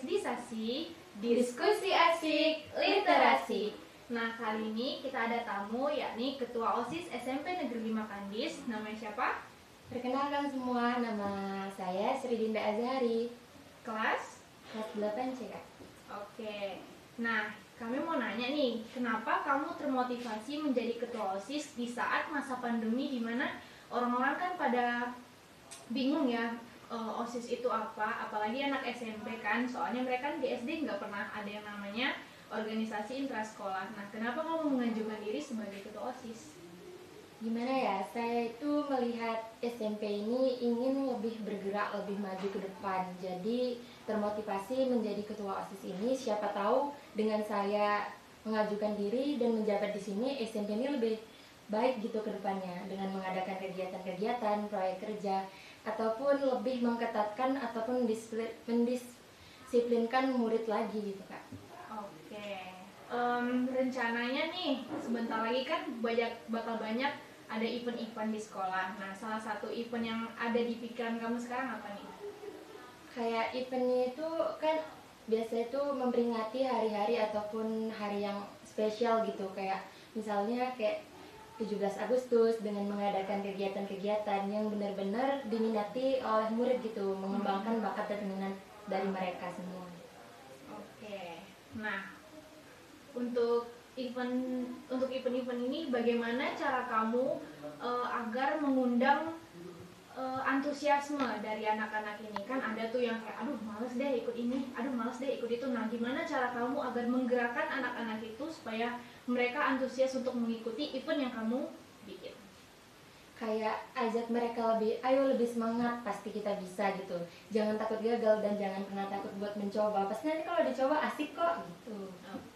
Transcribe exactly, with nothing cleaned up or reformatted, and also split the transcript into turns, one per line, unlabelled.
Sasdi, diskusi asik literasi. Nah, kali ini kita ada tamu, yakni Ketua OSIS S M P Negeri lima Kandis. Namanya siapa?
Perkenalkan semua, nama saya Sri Dinda Azhari,
Kelas?
kelas delapan C, Kak.
Oke. Nah, kami mau nanya nih, kenapa kamu termotivasi menjadi Ketua OSIS di saat masa pandemi, di mana orang-orang kan pada bingung ya, uh, OSIS itu apa, apalagi anak S M P kan, soalnya mereka kan di S D nggak pernah ada yang namanya organisasi intrasekolah. Nah, kenapa kamu mengajukan diri sebagai ketua OSIS?
Gimana ya, saya itu melihat S M P ini ingin lebih bergerak, lebih maju ke depan. Jadi termotivasi menjadi ketua OSIS ini, siapa tahu dengan saya mengajukan diri dan menjabat di sini, S M P ini lebih baik gitu ke depannya, dengan mengadakan kegiatan-kegiatan, proyek kerja, ataupun lebih mengetatkan ataupun mendisiplinkan murid lagi gitu, Kak.
Oke, um, rencananya nih sebentar lagi kan banyak bakal banyak ada event-event di sekolah. Nah, salah satu event yang ada di pikiran kamu sekarang apa nih?
Kayak eventnya itu kan biasa itu memperingati hari-hari ataupun hari yang spesial gitu, kayak misalnya kayak tujuh belas Agustus dengan mengadakan kegiatan-kegiatan yang benar-benar diminati oleh murid gitu, mengembangkan bakat dan minat dari mereka semua.
Oke. Nah, untuk event untuk event-event ini bagaimana cara kamu uh, agar mengundang uh, antusiasme dari anak-anak ini? Kan ada tuh yang kayak aduh males deh ikut ini, aduh males deh ikut itu. Nah, gimana cara kamu agar menggerakkan anak-anak itu supaya mereka antusias untuk mengikuti event yang kamu bikin?
Kayak ajak mereka lebih, ayo lebih semangat, pasti kita bisa gitu. Jangan takut gagal dan jangan pernah takut buat mencoba. Pasti nanti kalau dicoba asik kok gitu.